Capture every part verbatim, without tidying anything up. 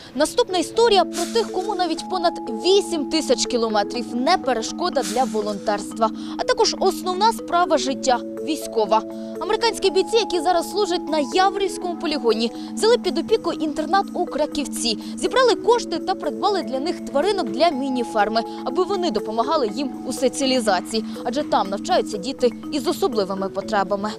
Наступна історія про тих, кому навіть понад вісім тисяч кілометрів не перешкода для волонтерства. А також основна справа життя – військова. Американські бійці, які зараз служать на Яворівському полігоні, взяли під опіку інтернат у Краківці, зібрали кошти та придбали для них тваринок для міні-ферми, аби вони допомагали їм у соціалізації, адже там навчаються діти із особливими потребами.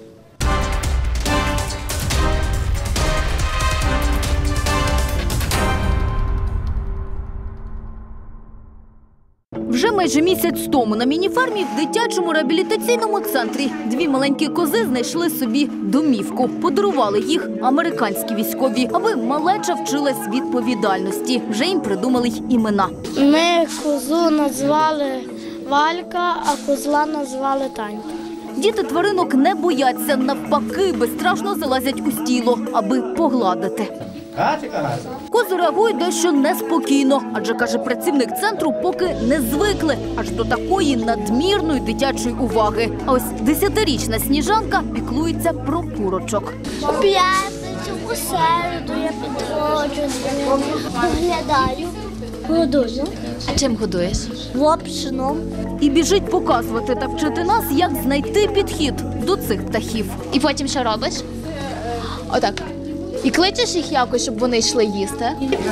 Вже майже місяць тому на міні-фермі в дитячому реабілітаційному центрі дві маленькі кози знайшли собі домівку. Подарували їх американські військові, аби малеча вчилась відповідальності. Вже їм придумали й імена. Ми козу назвали Валька, а козла назвали Танька. Діти тваринок не бояться, навпаки, безстрашно залазять у стіло, аби погладити. Кози реагують дещо неспокійно, адже, каже працівник центру, поки не звикли аж до такої надмірної дитячої уваги. А ось десятирічна Сніжанка піклується про курочок. П'ятницю, у середу я підходжу, поглядаю, годую. А чим годуєш? Лапшином. І біжить показувати та вчити нас, як знайти підхід до цих птахів. І потім що робиш? Отак. І кличеш їх якось, щоб вони йшли їсти?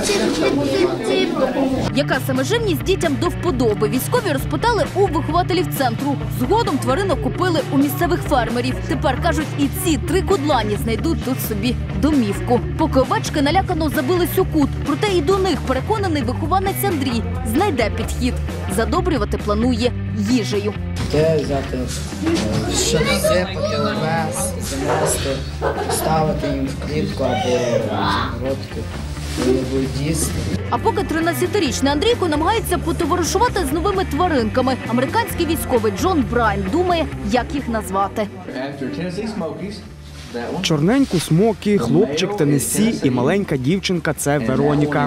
Яка саме живність дітям до вподоби? Військові розпитали у вихователів центру. Згодом тваринок купили у місцевих фермерів. Тепер, кажуть, і ці три кудлані знайдуть тут собі домівку. Поки овечки налякано забились у кут. Проте і до них, переконаний вихованець Андрій, знайде підхід. Задобрювати планує їжею. Де взяти, що насипати, овес, занести, ставити їм в клітку або в ротку, вони будуть їсти. А поки тринадцятирічний Андрійко намагається потоваришувати з новими тваринками, американський військовий Джон Брайан думає, як їх назвати. Чорненьку Смокі, хлопчик Теннессі і маленька дівчинка – це Вероніка.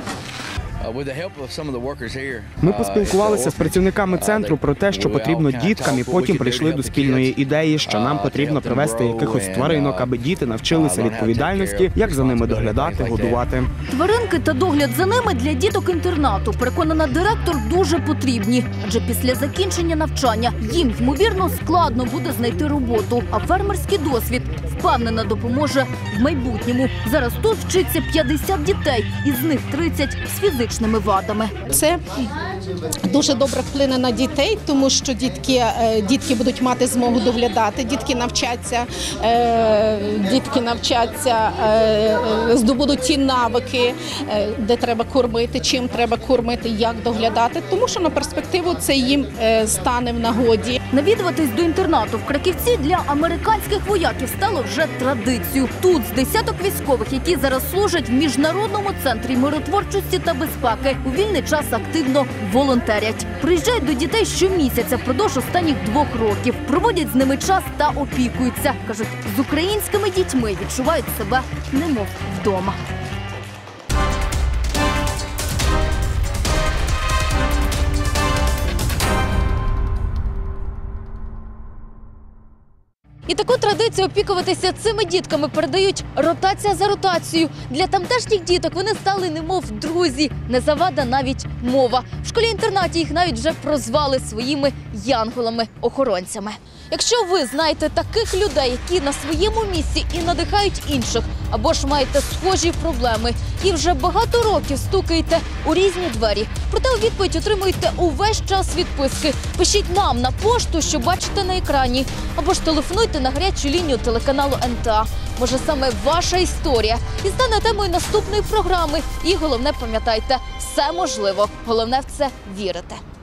Ми поспілкувалися з працівниками центру про те, що потрібно діткам, і потім прийшли до спільної ідеї, що нам потрібно привезти якихось тваринок, аби діти навчилися відповідальності, як за ними доглядати, годувати. Тваринки та догляд за ними для діток інтернату, переконана директор, дуже потрібні. Адже після закінчення навчання їм, ймовірно, складно буде знайти роботу. А фермерський досвід, впевнена, допоможе в майбутньому. Зараз тут вчиться п'ятдесят дітей, із них тридцять з фізичними вадами. Це дуже добре вплине на дітей, тому що дітки, дітки будуть мати змогу доглядати, дітки навчаться, дітки навчаться, здобудуть ті навики, де треба кормити, чим треба кормити, як доглядати, тому що на перспективу це їм стане в нагоді. Навідуватись до інтернату в Краківці для американських вояків стало вже традицією. Тут з десяток військових, які зараз служать в Міжнародному центрі миротворчості та безпеки, у вільний час активно волонтерять. Приїжджають до дітей щомісяця впродовж останніх двох років. Проводять з ними час та опікуються. Кажуть, з українськими дітьми відчувають себе немов вдома. І таку традицію опікуватися цими дітками передають ротація за ротацією. Для тамтешніх діток вони стали немов друзі, не завада навіть мова. В школі-інтернаті їх навіть вже прозвали своїми янголами-охоронцями. Якщо ви знаєте таких людей, які на своєму місці і надихають інших, або ж маєте схожі проблеми, і вже багато років стукаєте у різні двері, проте у відповідь отримуєте увесь час відписки, пишіть нам на пошту, що бачите на екрані, або ж телефонуйте на гарячу лінію телеканалу ен те а. Може, саме ваша історія і стане темою наступної програми. І головне, пам'ятайте, все можливо. Головне в це вірити.